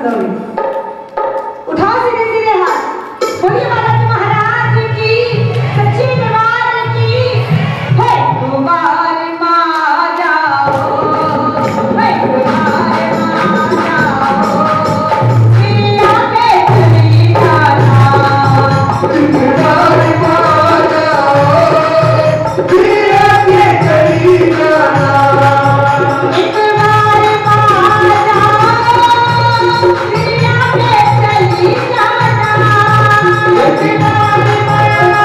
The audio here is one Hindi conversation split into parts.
दौड़ी। उठाओ सीधे सीधे हाथ, बोलिए बालाजी महाराज की, सच्ची दरबार की। है कुमार माँ जाओ, है कुमार माँ जाओ, पिया के चली जाना। कुमार माँ जाओ, पिया के चली जाना। एक बार माँ जाओ, पिया के चली जाना। एक बार माँ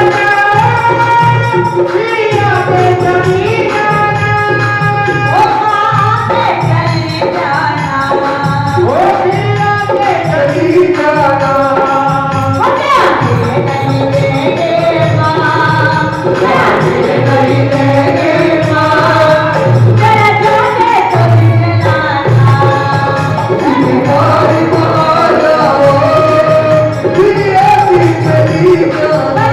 जाओ, पिया के चली जाना। ओ माँ के चली जाना, ओ पिया के चली जाना। ओ प्यार नहीं देंगे माँ, प्यार नहीं देंगे माँ, जरा जाने तो दिखलाना। कुमार माँ जाओ, पिया के चली जाना।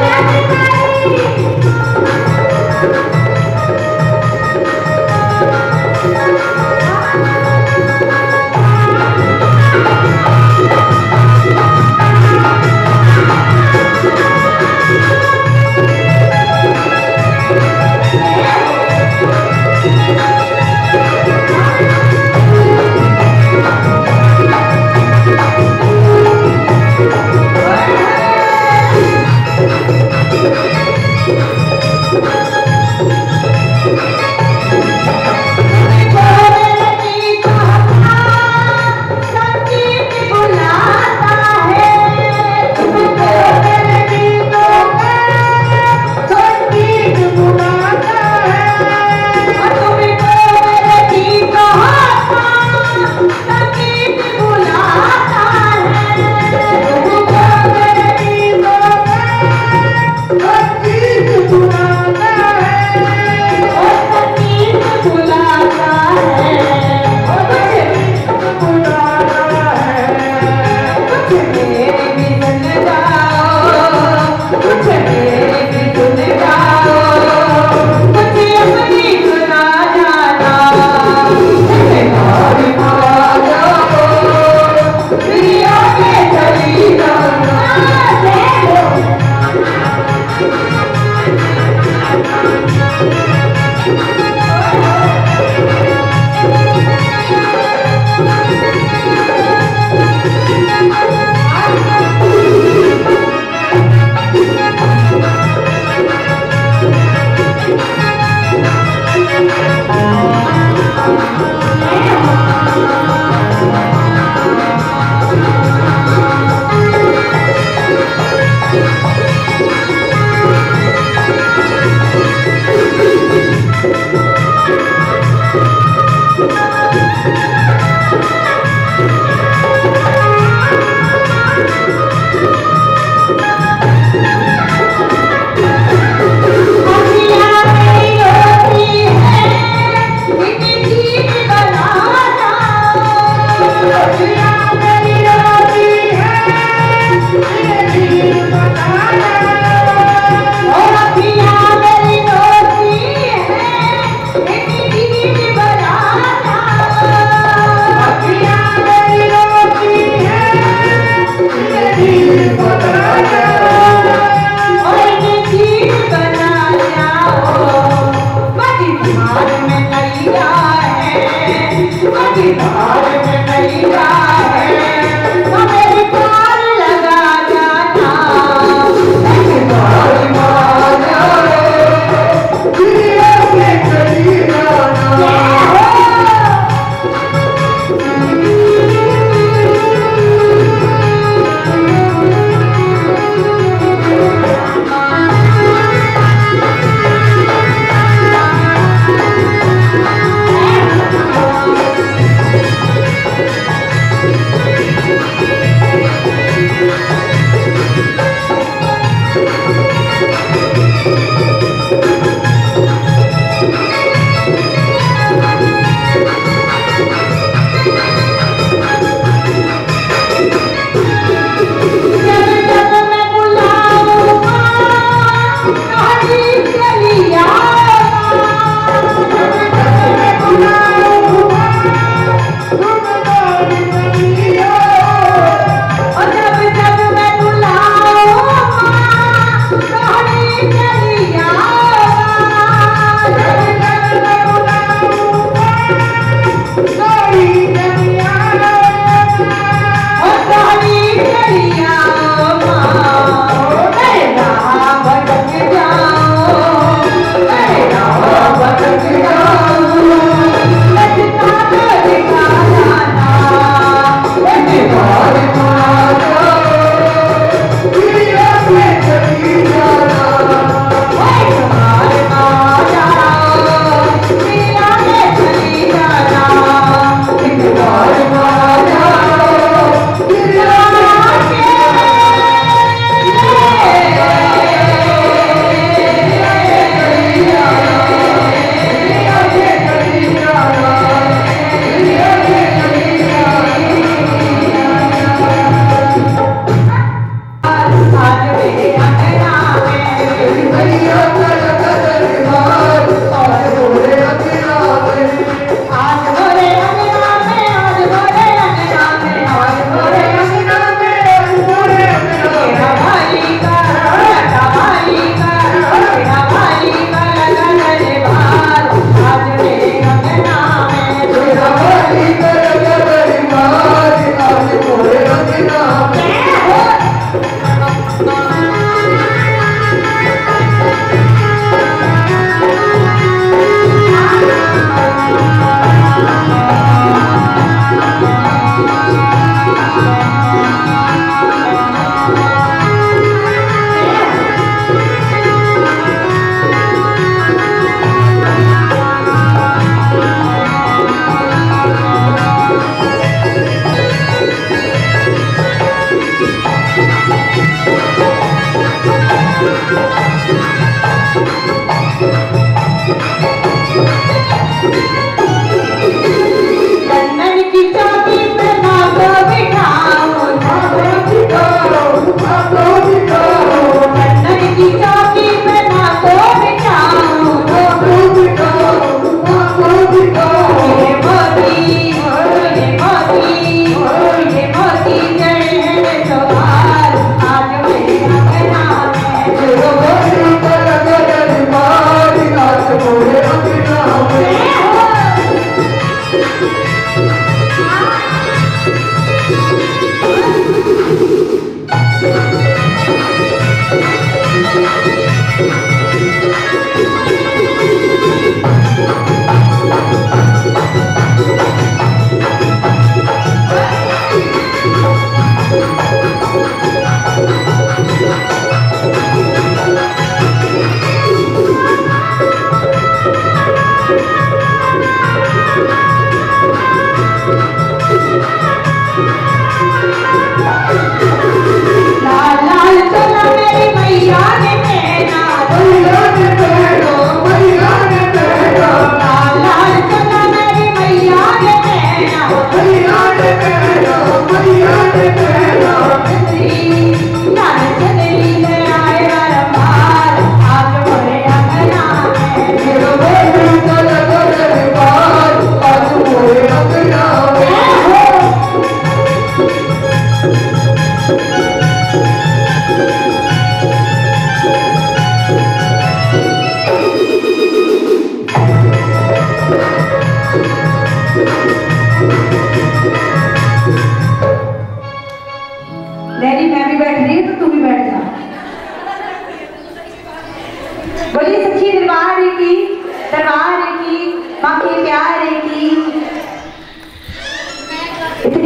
संगीत बुलाता है, तुमको मेरे गीतों का संगीत बुलाता है। तुमको मेरे गीतों का संगीत बुलाता है, तुमको मेरे गीतों का संगीत बुलाता है। और संगीत बुलाता है, कुछ मेरे भी सुन जाओ, कुछ मेरे भी सुन जाओ, कुछ अपनी सुना जाना। कुमार माँ जाओ, पिया के चली जाना।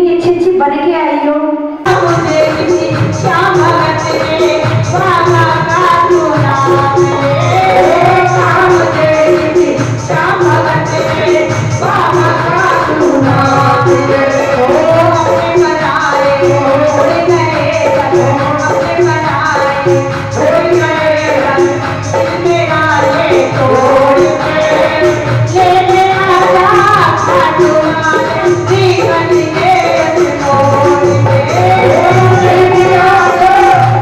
इतनी अच्छी अच्छी बन के आई हो। मुझे किसी श्याम भगत ने बाबा का सुना मुझे किसी श्याम भगत ने बाबा का सुना अपने बनाए छोड़ गए अपने बनाए छोड़ गए मेरा ये छोड़ के ले आजा खाटूना जीवन के मोड़ के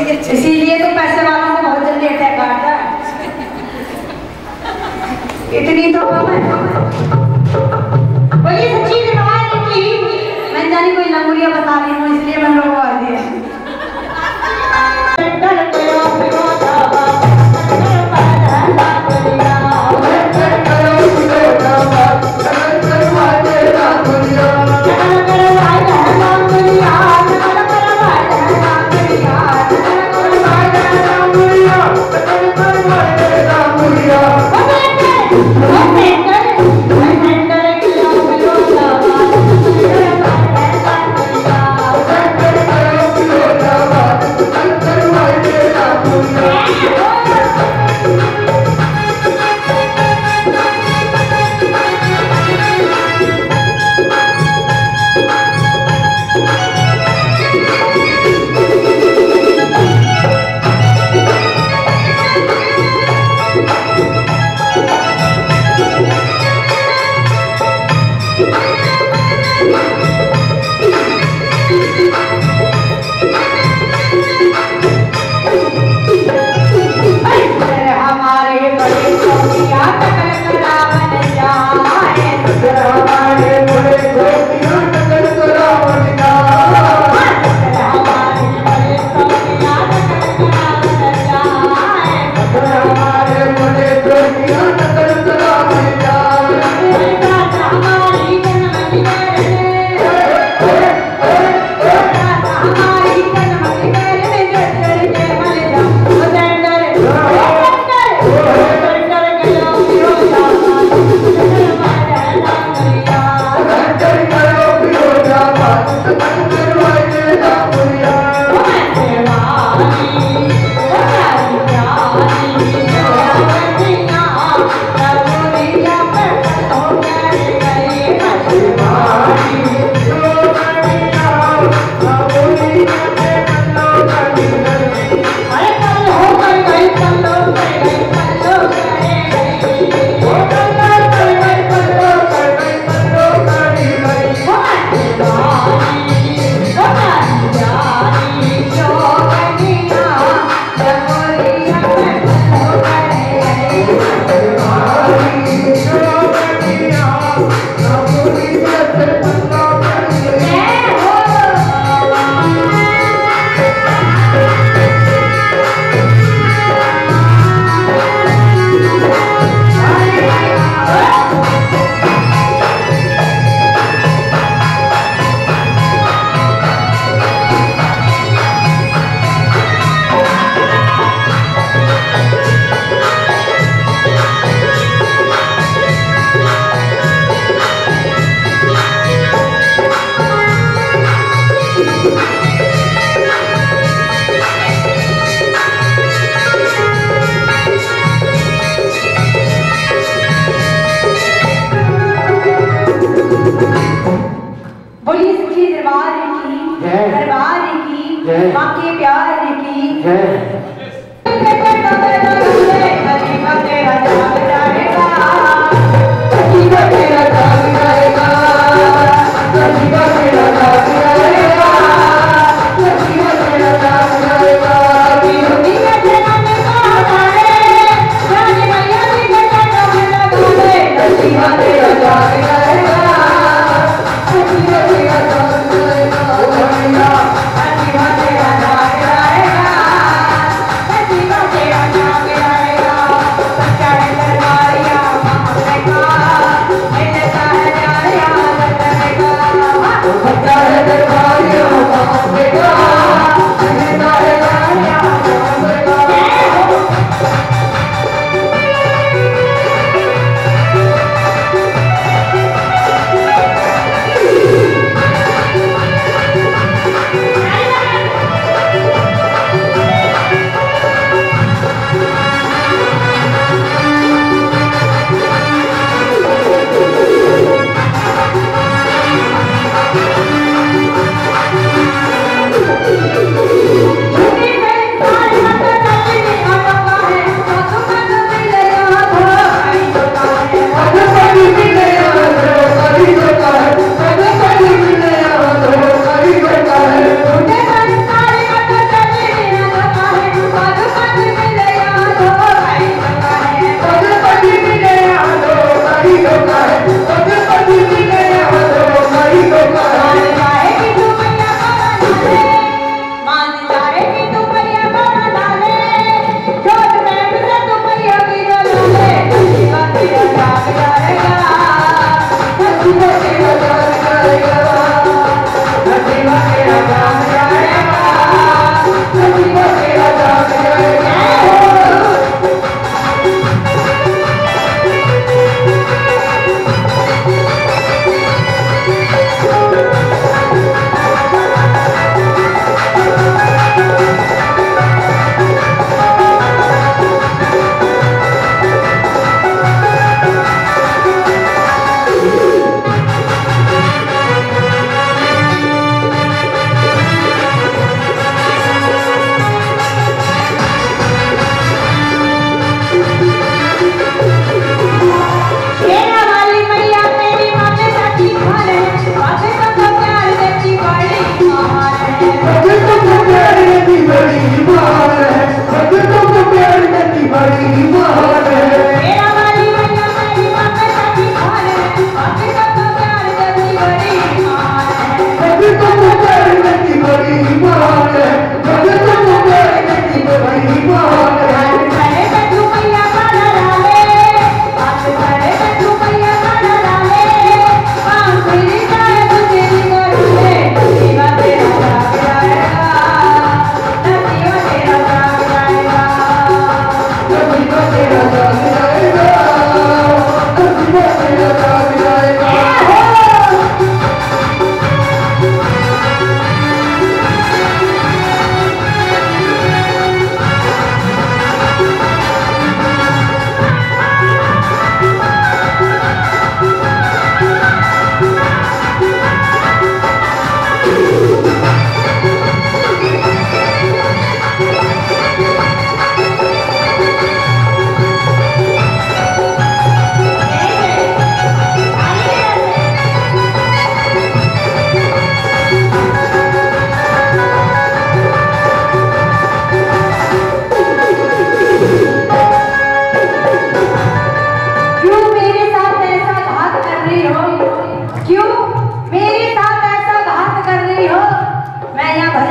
इसीलिए तो पैसे वालों को बहुत जल्दी अटैक आता है। इतनी तो बोलिए सच्ची दीवार की। मैं जानी कोई लंगुरिया बता रही हूँ इसलिए मैंने वो आ दिया। बाकी प्यार की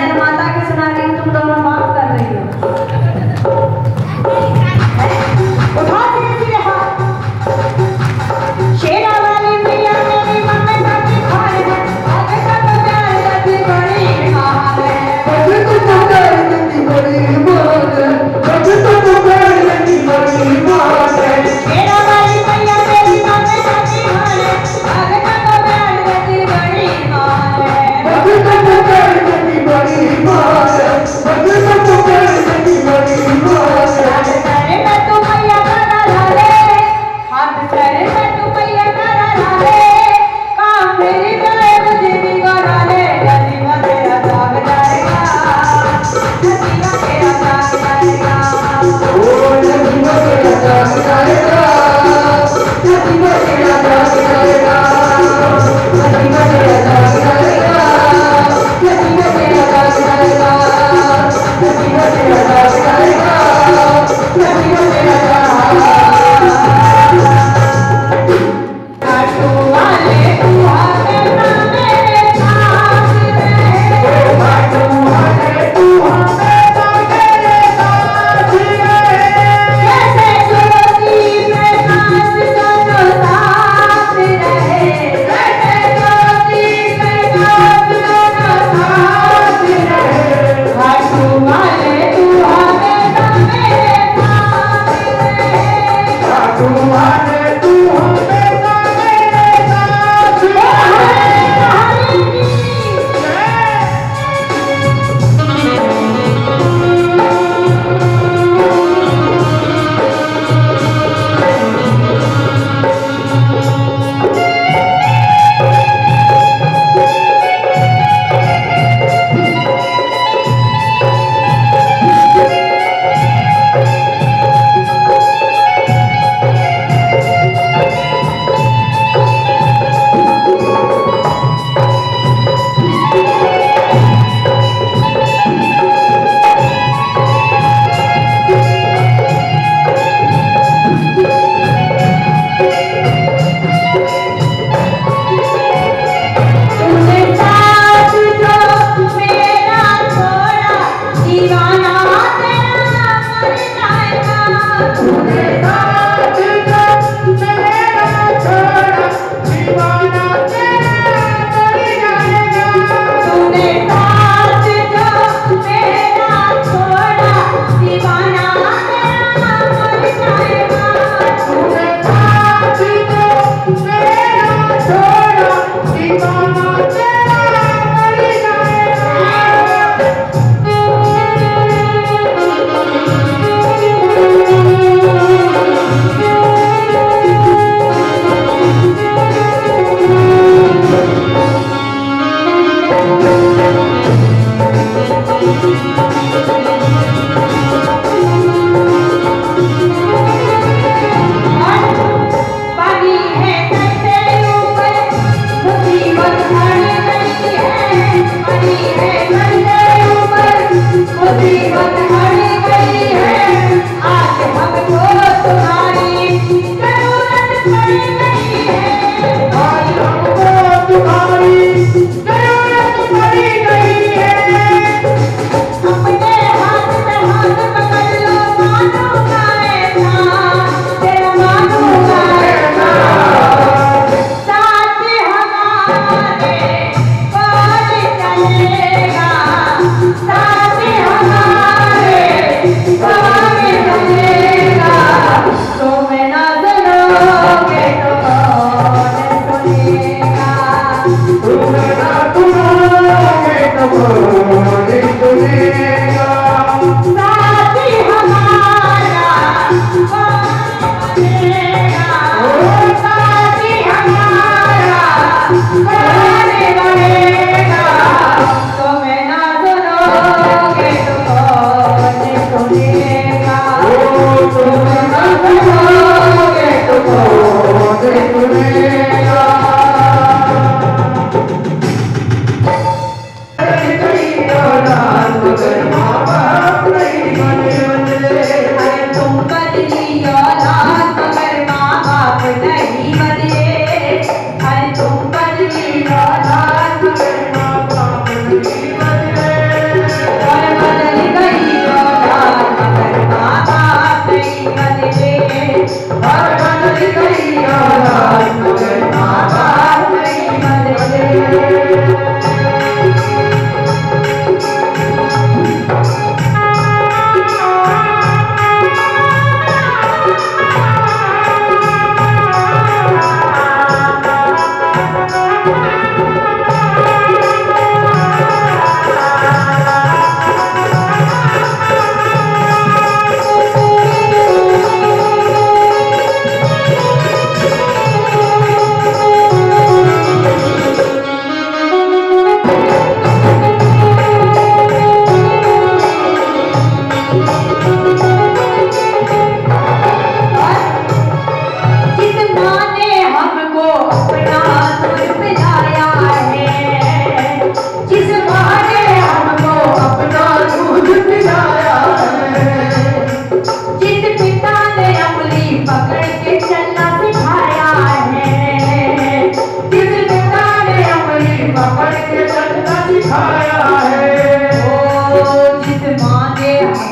भजन माता के सुना रही हूँ, तुम दोनों बात कर रही हो। उठा धीरे धीरे हाथ। शेरा वाली मैया मेरी मन में करती खाए है, आगे का तो प्यार करती बड़ी महान है। आगे का तो प्यार करती बड़ी महान है, आगे का तो प्यार करती बड़ी महान है। शेरा वाली मैया मेरी मन में करती खाए है, आगे का तो प्यार करती बड़ी महान है। आगे का तो प्यार करती बड़ी महान है, आगे का तो प्यार करती बड़ी महान है। हाथ सर में तू मैया करा लाले, हाथ सर में तू मैया करा लाले, काम मेरी जाए मुझे भी करा ले, नसीबा तेरा जाग जाएगा, नसीबा तेरा जाग जाएगा। ओ नसीबा तेरा जाग जाएगा, नसीबा तेरा जाग जाएगा, नसीबा तेरा जाग जाएगा, नसीबा तेरा जाग जाएगा, नसीबा तेरा जाग जाएगा, नसीबा तेरा काटू वाले तू आके ना मेरे साथ रहे, काटू वाले तू हमें ना मेरे साथ रहे। जैसे ज्योति प्रकाश दोनों साथ रहे, जैसे ज्योति प्रकाश दोनों साथ रहे। काटू वाले तू आके ना मेरे साथ रहे। काटू वाले तू हमें ना मेरे साथ तूने साथ जो मेरा छोड़ा, दीवाना तेरा मर जाएगा। तूने साथ जो मेरा छोड़ा, दीवाना तेरा मर जाएगा। तूने साथ जो मेरा छोड़ा, दीवाना तेरा मर जाएगा। तूने साथ जो मेरा छोड़ा, दीवाना तेरा मर जाएगा। पानी है कैसे ऊपर, मुसीबत हट गई है। पानी है कैसे ऊपर, मुसीबत हट गई है। आज हमको तुम्हारी जरूरत पड़ गई है। आज हमको तुम्हारी जरूरत पड़ गई है। अपने हाथ में हाथ पकड़ लो, मानूंगा ऐसा, तेरा मानूंगा ऐसा। साथ हमारे कौन चलेगा, साथ हमारे कौन चलेगा। तुम ना सुनोगे तो कौन सुनेगा। तुम ना सुनोगे तो कौन सुनेगा। साथी हमारा कौन बनेगा, साथी हमारा कौन बनेगा। तुम ना सुनोगे तो कौन सुनेगा।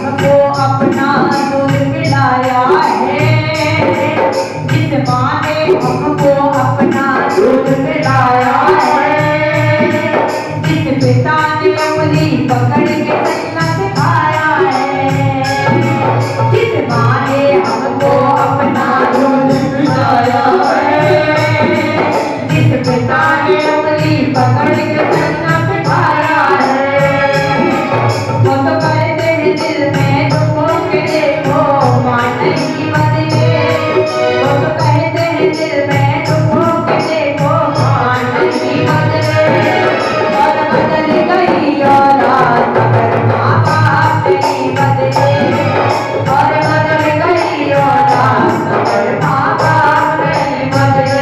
हमको अपना दूध पिलाया है, जिस माँ ने हमको अपना दूध पिलाया है, जिस पिता ने उंगली पकड़ के चलना सिखाया है, जिस माँ ने हमको अपना दूध पिलाया है, जिस पिता ने उंगली पकड़ के चलना सिखाया है, वो तो कहते हैं दिल में दुखों के देखो माँ नहीं बदले, वो तो कहते हैं दिल में दुखों के देखो माँ नहीं बदले, और बदल गई औलाद मगर माँ बाप नहीं बदले, और बदल गई औलाद मगर माँ बाप नहीं बदले।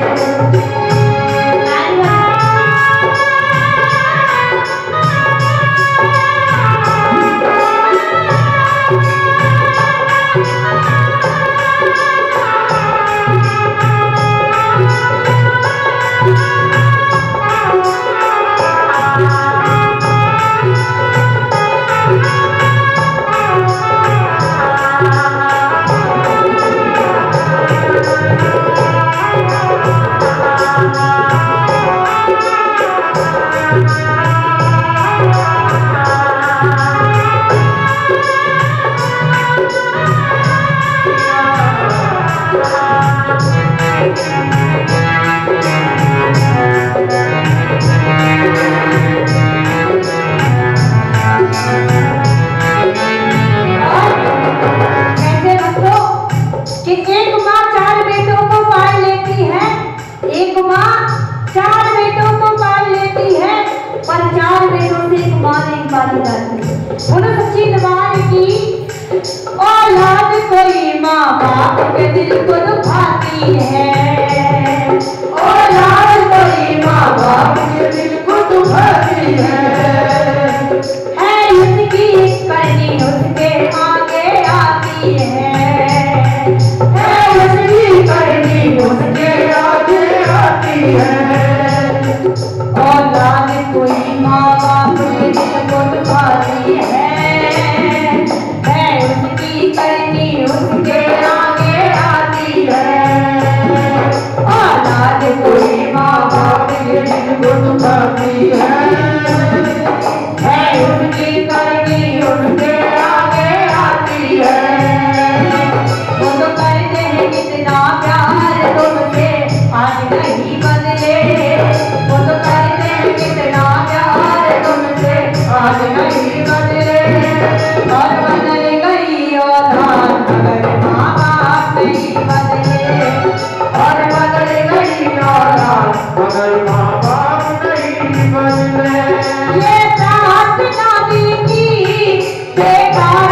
सच्ची दवार की औलाद कोई माँ बाप के दिल को दुखाती है, औलाद कोई माँ बाप के दिल को दुखाती है उसकी करनी उसके आगे आती है उसकी करनी उसके आगे आती है, औलाद कोई माँ बाप के दिल को दुखाती है उसकी करनी उसके आगे आती है, औलाद कोई माँ बाप के दिल को दुखाती है उसकी करनी उसके आगे आती है, वो तो करते हैं कितना प्यार तुमसे आज नहीं बदले, वो तो करते हैं कितना प्यार तुमसे आज नहीं बदले, और बदल गई औलाद मगर माँ बाप नहीं बदले, और बदल गई औलाद मगर माँ बाप नहीं बदले। ये प्रार्थना दी की बेकार